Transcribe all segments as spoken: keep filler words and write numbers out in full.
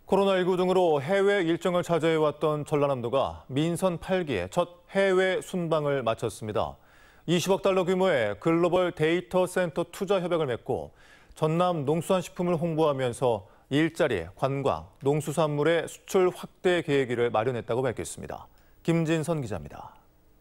코로나십구 등으로 해외 일정을 자제해왔던 전라남도가 민선 팔 기의 첫 해외 순방을 마쳤습니다. 이십억 달러 규모의 글로벌 데이터 센터 투자 협약을 맺고 전남 농수산식품을 홍보하면서 일자리, 관광, 농수산물의 수출 확대 계획을 마련했다고 밝혔습니다. 김진선 기자입니다.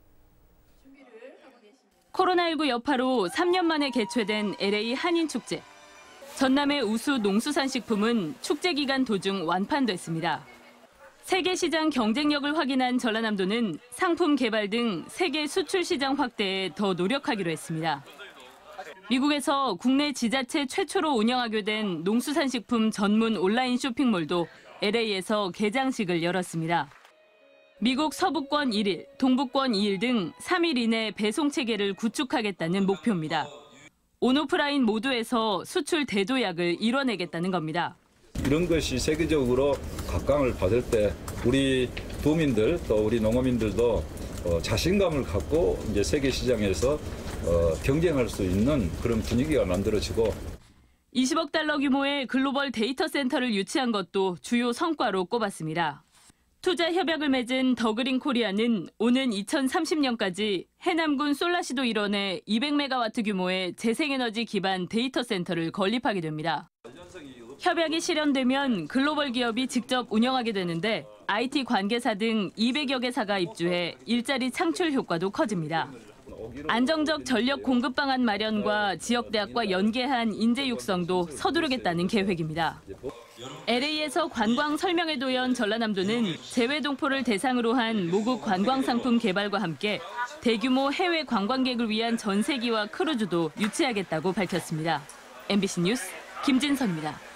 코로나십구 여파로 삼 년 만에 개최된 엘에이 한인축제. 전남의 우수 농수산식품은 축제 기간 도중 완판됐습니다. 세계 시장 경쟁력을 확인한 전라남도는 상품 개발 등 세계 수출 시장 확대에 더 노력하기로 했습니다. 미국에서 국내 지자체 최초로 운영하게 된 농수산식품 전문 온라인 쇼핑몰도 엘에이에서 개장식을 열었습니다. 미국 서부권 일 일, 동부권 이 일 등 삼 일 이내 배송 체계를 구축하겠다는 목표입니다. 온오프라인 모두에서 수출 대도약을 이뤄내겠다는 겁니다. 이런 것이 세계적으로 각광을 받을 때 우리 도민들 또 우리 농어민들도 어, 자신감을 갖고 이제 세계 시장에서 어, 경쟁할 수 있는 그런 분위기가 만들어지고 이십억 달러 규모의 글로벌 데이터 센터를 유치한 것도 주요 성과로 꼽았습니다. 투자 협약을 맺은 더그린 코리아는 오는 이천삼십 년까지 해남군 솔라시도 일원에 이백 메가와트 규모의 재생에너지 기반 데이터 센터를 건립하게 됩니다. 협약이 실현되면 글로벌 기업이 직접 운영하게 되는데 아이티 관계사 등 이백여 개사가 입주해 일자리 창출 효과도 커집니다. 안정적 전력 공급 방안 마련과 지역대학과 연계한 인재 육성도 서두르겠다는 계획입니다. 엘에이에서 관광 설명회도 연 전라남도는 재외동포를 대상으로 한 모국 관광상품 개발과 함께 대규모 해외 관광객을 위한 전세기와 크루즈도 유치하겠다고 밝혔습니다. 엠비씨 뉴스 김진선입니다.